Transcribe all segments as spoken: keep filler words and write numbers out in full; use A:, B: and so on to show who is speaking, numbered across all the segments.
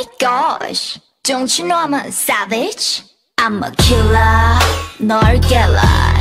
A: my gosh, don't you know I'm a savage? I'm a killer, 널 깰라.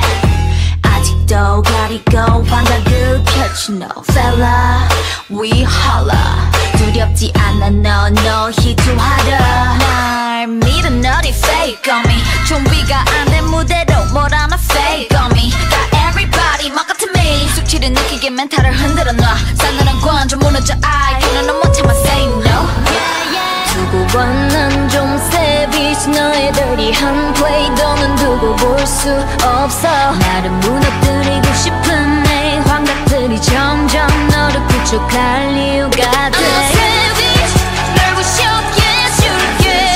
A: 아직도 가리고 환각을 펼친 no fella. We holla. 두렵지 않아 너, 너 희투하라. 날 믿어 너리 fake on me. 준비가 안 된 무대로 뭘 하나 fake on me. got everybody 막 같은 me. 숙취를 느끼게 멘탈을 흔들어 놔. 싸늘한 관점 무너져 I can't 너 못 참아 say no. 두고 봐 난 좀 savage. 너의 dirty한 play 너는 두고 볼 수 없어. 나를 무너뜨리고 싶은 내 환각들이 점점 너를 구축할 이유가 돼. I'm a savage 널 부셔게 해줄게.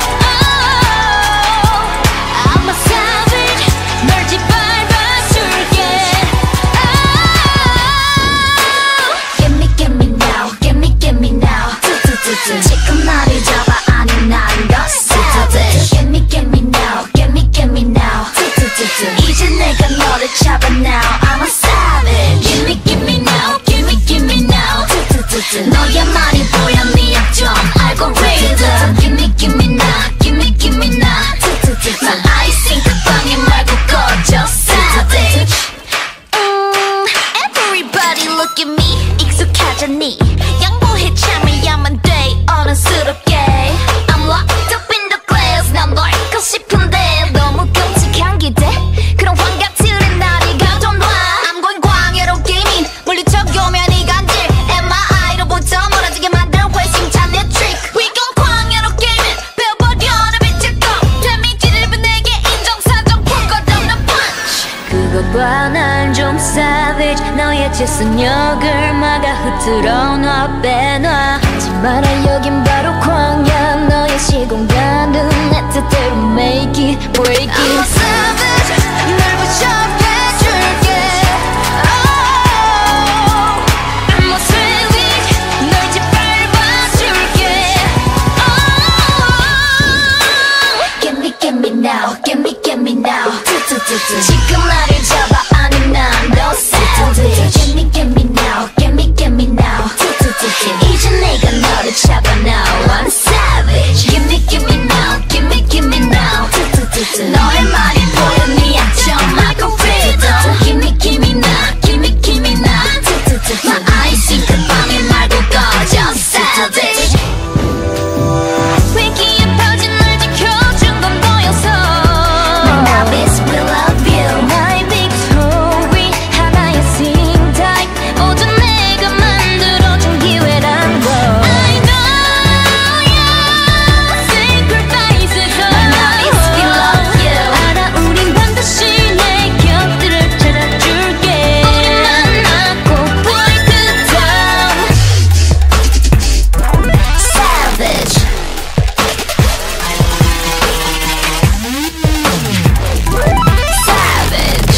A: oh, I'm a savage 널 짓밟아줄게. oh, Get me get me now get me get me now. 지금 나를 잡아 아니 난 더 savage. Get me get me now get me get me now. 이제 내가 너를 잡아 now. I'm a savage. Give me give me now give me give me now. 너의 말이 보여 네 약점 알고리즘. Give me give me now give me give me now. 나 아이싱 그 방에 말고 꺼져 savage. 음, Everybody look at me 익숙하잖니. 양보해 참여야만 돼 어른스럽게. I'm locked up in the glass 난 널 고 싶은데 너무 끔찍한 기대. 그런 환각들은 나를 가둬놔. I'm going 광야로 게이밍 물리쳐오면 이 간질 엠아이로부터 멀어지게 만든 회심찬 내 트릭. We go 광야로 게이밍 배워버려 내 빛의 검. 데미지를 입은 내게 인정사정 풀 것 없는 punch. 그거 봐 난 좀 savage. 너의 재선역을 막아 흐트러 놔 빼놔. 하지 마라 여긴 바로 광야. 너의 시공간은 내 뜻대로 make it break it. I'm a savage 널 부셔게 해줄게. oh, I'm a savage 널 짓밟아줄게. oh, Get me get me now get me get me now. 지금 나를 잡아 아니 난 더 savage. Get me get me now get me get me now. 이제 내가 너를 잡아 now. I'm savage. Give me give me now give me give me now. 너의 말이 보여 네 약점 알고리즘. Give me give me now give me give me now. 나 아이싱 그 방에 말고 꺼져 savage. 위기에 퍼진 널 지켜준 건 너여서. My love is we love you. 나의 victory 하나의 sing type. 모두 내가 만들어준 기회란 걸. I know your sacrifices. My love is we love you. 알아 우린 반드시 내 곁들을 찾아줄게. 우리 만나고 break it down. Savage. Savage.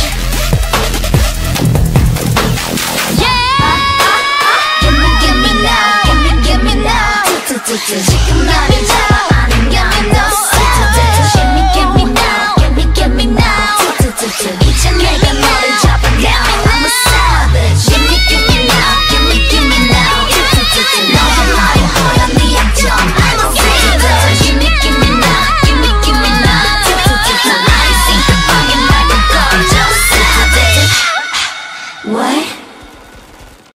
A: Yeah. Give me give me now give me give me now. 지금 나를 잡아 아니면 너 savage. Give me give me now give me give me now. 이제 내가 너를 잡아 now. I'm a savage. Give me give me now give me give me now. 너의 말이 보여 네 약점 알고리즘. Give me give me now give me give me now. 나 아이싱 그 방에 말고 꺼져 savage. What?